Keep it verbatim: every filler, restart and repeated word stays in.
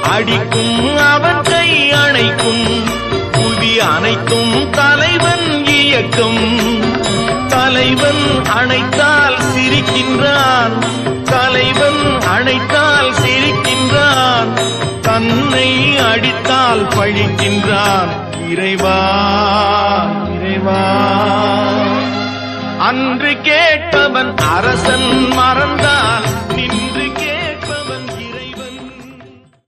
அடிக்கும் அவன் கை அணைக்கும் புவி அனைத்தும் தலைவன் இயக்கம். தலைவன் அணைத்தால் சிரிக்கின்றான், தலைவன் அணைத்தால் சிரிக்கின்றான், தன்னை அடித்தால் பழிக்கின்றான். இறைவா இறைவா அன்று கேட்பவன் அரசன் மறந்தான்,